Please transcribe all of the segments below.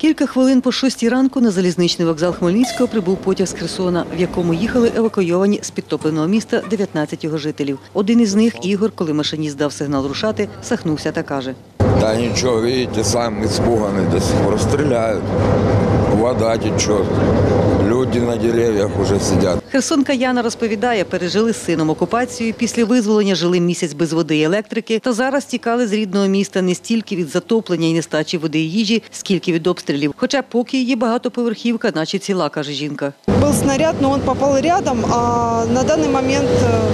Кілька хвилин по 6 ранку на залізничний вокзал Хмельницького прибув потяг з Херсона, в якому їхали евакуйовані з підтопленого міста 19 його жителів. Один із них, Ігор, коли машиніст дав сигнал рушати, сахнувся та каже: «Да ничего, видите, сам испуганный, до сих пор стреляют. Вода течет. Люди на деревьях уже сидят». Херсонка Яна розповідає, пережили з сином окупацію, після визволення жили місяць без води і електрики, та зараз тікали з рідного міста не стільки від затоплення і нестачі води і їжі, скільки від обстрілів. Хоча поки її багатоповерхівка, наче ціла, каже жінка. Був снаряд, але він попав рядом, а на даний момент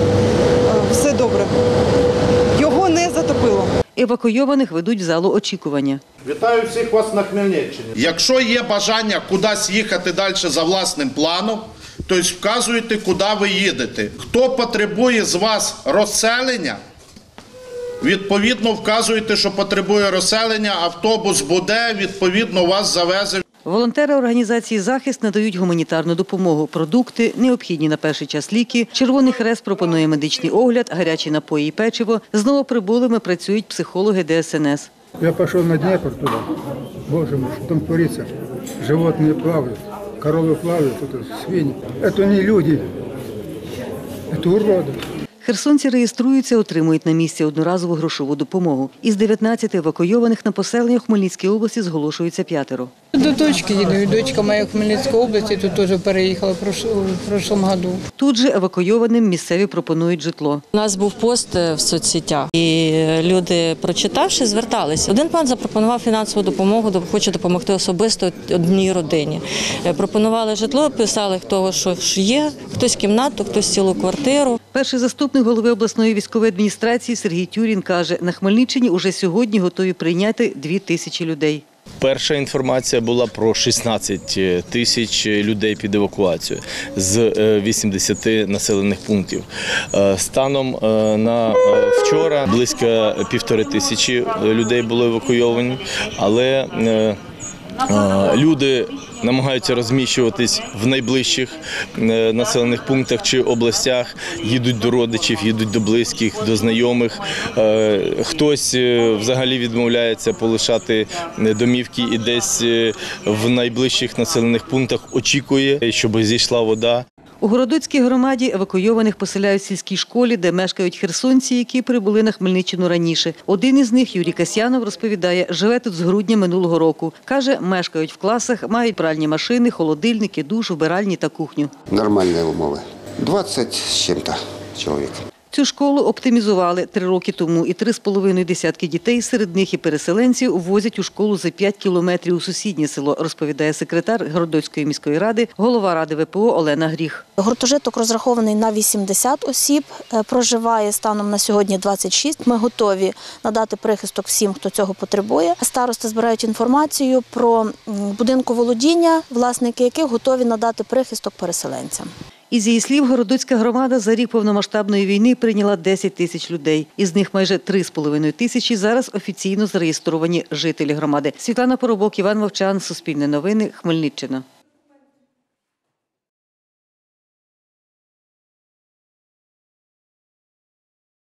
все добре. Його не затопило. Евакуйованих ведуть в залу очікування. Вітаю всіх вас на Хмельниччині. Якщо є бажання кудись їхати далі за власним планом, то вказуйте, куди ви їдете. Хто потребує з вас розселення, відповідно вказуйте, що потребує розселення, автобус буде, відповідно вас завезе. Волонтери організації «Захист» надають гуманітарну допомогу, продукти, необхідні на перший час ліки. Червоний Хрест пропонує медичний огляд, гарячі напої і печиво. З новоприбулими працюють психологи ДСНС. Я пошел на Днепр туда. Боже мой, что там творится? Животные плавают, коровы плавают, это свиньи. Это не люди, это уроды. Херсонці реєструються, отримують на місці одноразову грошову допомогу. Із 19 евакуйованих на поселення у Хмельницькій області зголошуються 5. До дочки їду. Дочка моя в Хмельницькій області, тут теж переїхала в прошлому году. Тут же евакуйованим місцеві пропонують житло. У нас був пост в соцсетях, і люди, прочитавши, зверталися. Один пан запропонував фінансову допомогу, хоче допомогти особисто одній родині. Пропонували житло, писали, хто що є, хтось кімнату, хтось цілу квартиру. Перший заступник голови обласної військової адміністрації Сергій Тюрін каже, на Хмельниччині уже сьогодні готові прийняти 2000 людей. Перша інформація була про 16 тисяч людей під евакуацію з 80 населених пунктів. Станом на вчора близько 1500 людей було евакуйовані, але люди намагаються розміщуватись в найближчих населених пунктах чи областях, їдуть до родичів, їдуть до близьких, до знайомих. Хтось взагалі відмовляється полишати домівки і десь в найближчих населених пунктах очікує, щоб зійшла вода. У Городоцькій громаді евакуйованих поселяють в сільській школі, де мешкають херсонці, які прибули на Хмельниччину раніше. Один із них, Юрій Касьянов, розповідає, живе тут з грудня минулого року. Каже, мешкають в класах, мають пральні машини, холодильники, душ, вбиральні та кухню. Нормальні умови. 20 з чим-то чоловік. Цю школу оптимізували 3 роки тому, і 3,5 десятки дітей, серед них і переселенців, возять у школу за 5 кілометрів у сусіднє село, розповідає секретар Городоцької міської ради, голова ради ВПО Олена Гріх. Гуртожиток розрахований на 80 осіб, проживає станом на сьогодні 26. Ми готові надати прихисток всім, хто цього потребує. Старости збирають інформацію про будинку володіння, власники яких готові надати прихисток переселенцям. Із її слів, Городоцька громада за рік повномасштабної війни прийняла 10 тисяч людей. Із них майже 3,5 тисячі зараз офіційно зареєстровані жителі громади. Світлана Поробок, Іван Вовчан, Суспільне новини, Хмельниччина.